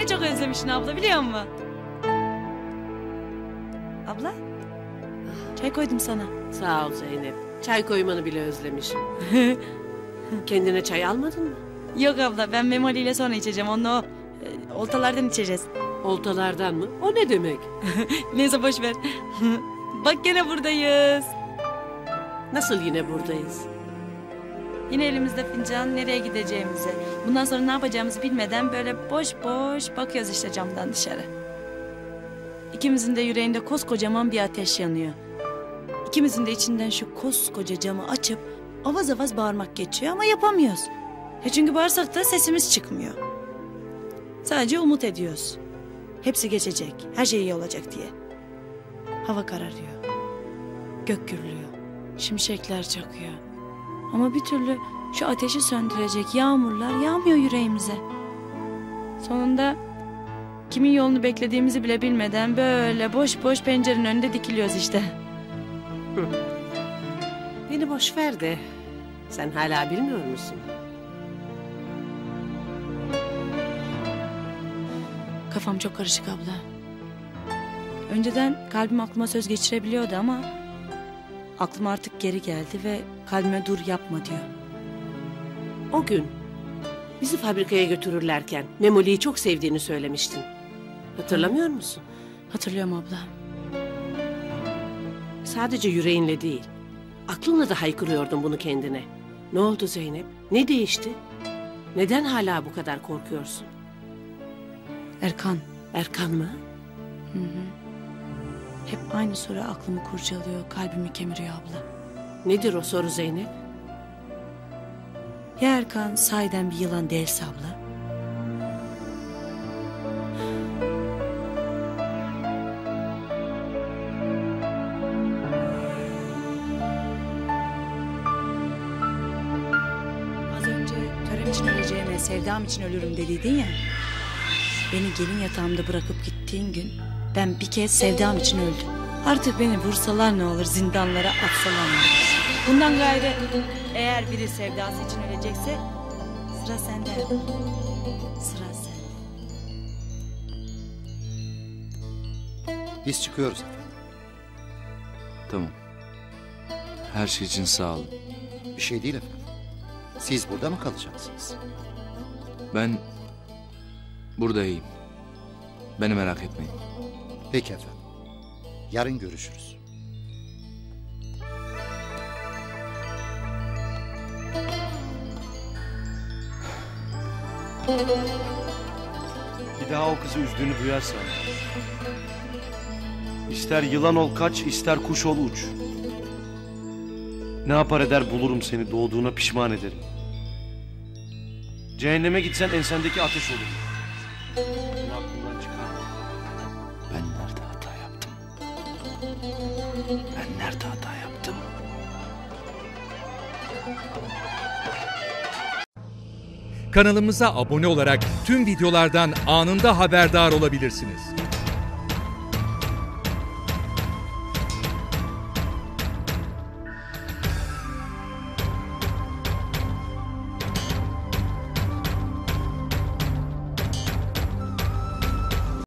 ne çok özlemişsin abla, biliyor musun? Abla, çay koydum sana. Sağ ol Zeynep. Çay koymanı bile özlemişim. Kendine çay almadın mı? Yok abla, ben Memoli ile sonra içeceğim. Onunla o oltalardan içeceğiz. Oltalardan mı? O ne demek? Neyse boş ver. Bak gene buradayız. Nasıl yine buradayız? Yine elimizde fincan, nereye gideceğimizi, bundan sonra ne yapacağımızı bilmeden böyle boş boş bakıyoruz işte camdan dışarı. İkimizin de yüreğinde koskocaman bir ateş yanıyor. İkimizin de içinden şu koskoca camı açıp avaz avaz bağırmak geçiyor ama yapamıyoruz. Çünkü bağırsak da sesimiz çıkmıyor. Sadece umut ediyoruz. Hepsi geçecek, her şey iyi olacak diye. Hava kararıyor. Gök gürlüyor. Şimşekler çakıyor. Ama bir türlü şu ateşi söndürecek yağmurlar yağmıyor yüreğimize. Sonunda kimin yolunu beklediğimizi bile bilmeden böyle boş boş pencerenin önünde dikiliyoruz işte. Beni boş ver de sen hala bilmiyor musun? Kafam çok karışık abla. Önceden kalbim aklıma söz geçirebiliyordu ama aklım artık geri geldi ve kalbime dur yapma diyor. O gün bizi fabrikaya götürürlerken Memoli'yi çok sevdiğini söylemiştin. Hatırlamıyor musun? Hatırlıyorum abla. Sadece yüreğinle değil, aklınla da haykırıyordun bunu kendine. Ne oldu Zeynep? Ne değişti? Neden hala bu kadar korkuyorsun? Erkan. Erkan mı? Hı hı. Hep aynı soru aklımı kurcalıyor, kalbimi kemiriyor abla. Nedir o soru Zeynep? Ya Erkan sahiden bir yılan değilse abla? Az önce törem için öleceğime sevdam için ölürüm dediydin ya. Beni gelin yatağımda bırakıp gittiğin gün ben bir kez sevdam için öldüm. Artık beni vursalar ne olur, zindanlara atsalar ne olur. Bundan gayrı eğer biri sevdası için ölecekse sıra sende. Sıra sende. Biz çıkıyoruz efendim. Tamam. Her şey için sağ olun. Bir şey değil efendim. Siz burada mı kalacaksınız? Ben burada iyiyim. Beni merak etmeyin. Peki efendim. Yarın görüşürüz. Bir daha o kızı üzdüğünü duyarsan, ister yılan ol kaç, ister kuş ol uç. Ne yapar eder bulurum seni, doğduğuna pişman ederim. Cehenneme gitsen ensendeki ateş olur. Bunu aklından çıkarma. Ben nerede hata yaptım? Ben nerede hata yaptım? Kanalımıza abone olarak tüm videolardan anında haberdar olabilirsiniz.